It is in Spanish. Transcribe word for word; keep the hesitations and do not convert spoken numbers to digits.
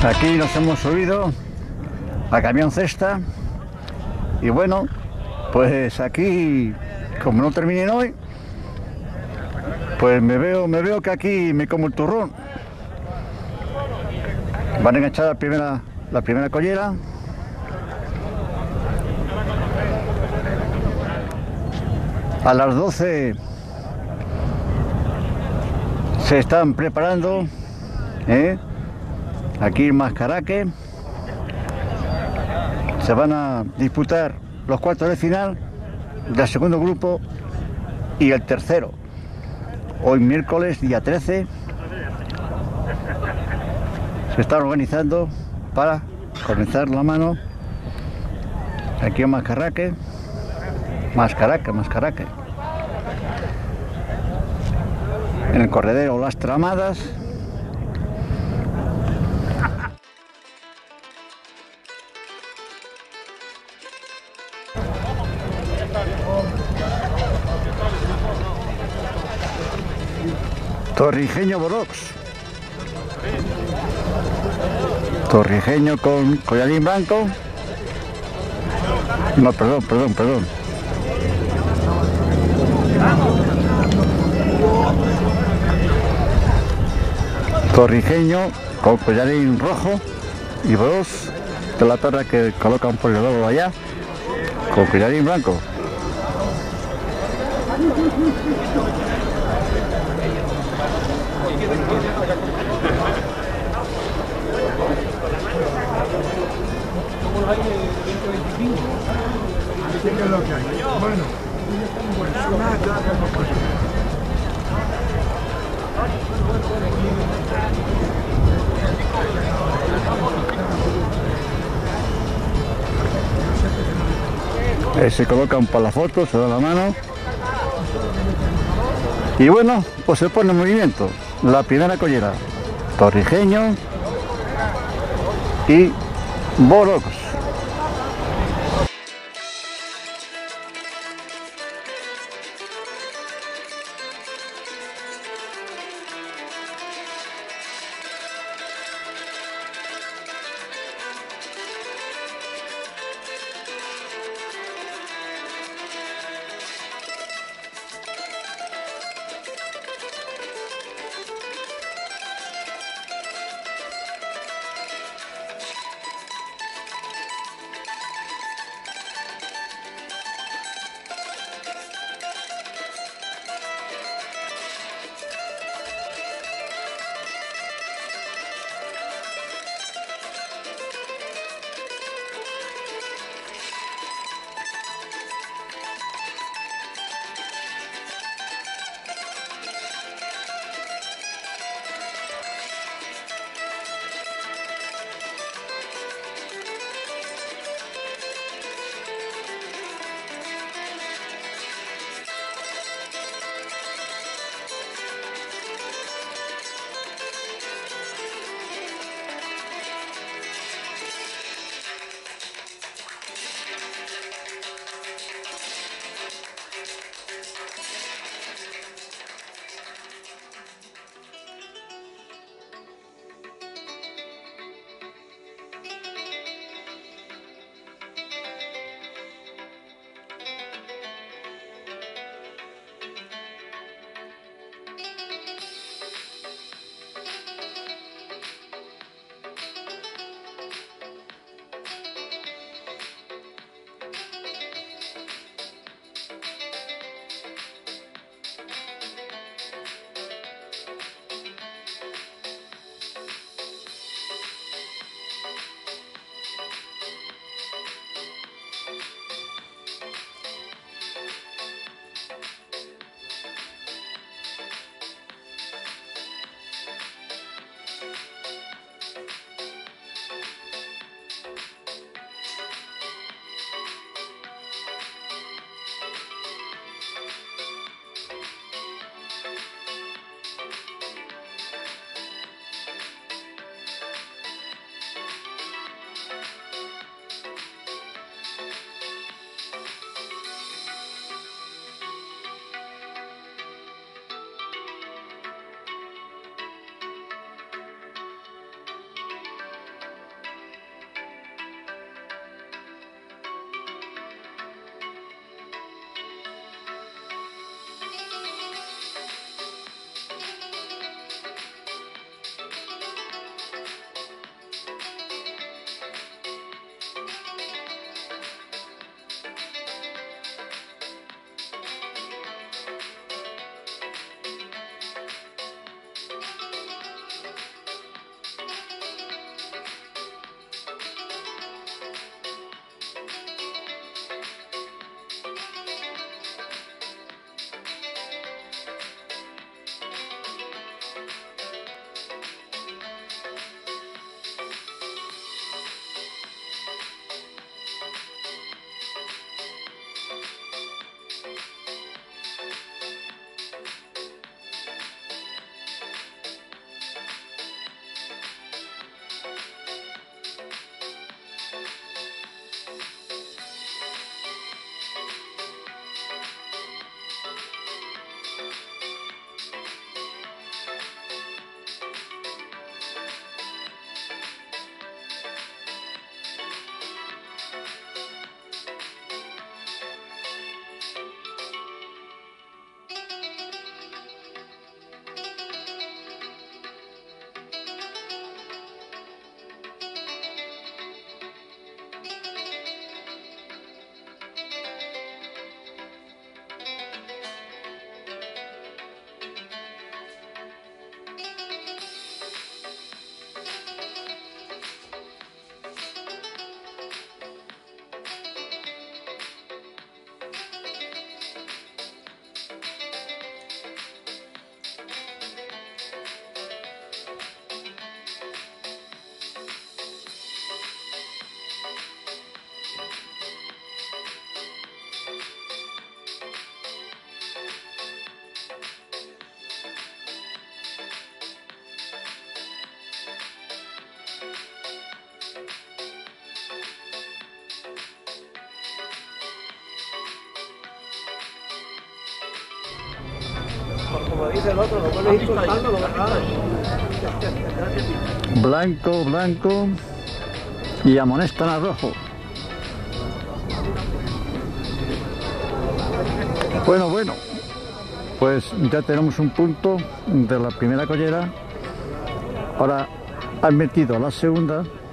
Aquí nos hemos subido a camión cesta y bueno, pues aquí, como no terminen hoy, pues me veo, me veo que aquí me como el turrón. Van a enganchar la primera, la primera collera. A las doce se están preparando, ¿eh? Aquí en Mascaraque se van a disputar los cuartos de final del segundo grupo y el tercero. Hoy miércoles, día trece, se están organizando para comenzar la mano aquí en Mascaraque, Mascaraque, Mascaraque. En el corredero Las Tramadas. Torrijeño Borox. Torrijeño con collarín blanco. No, perdón, perdón, perdón. Torrijeño con collarín rojo y Borox de la torre que colocan por el lado allá con collarín blanco. Eh, se colocan para la foto, se da la mano y bueno, pues se pone en movimiento la primera collera, Torrijeño y Borox. Blanco, blanco. Y amonestan a rojo. Bueno, bueno. Pues ya tenemos un punto de la primera collera. Ahora han metido a la segunda.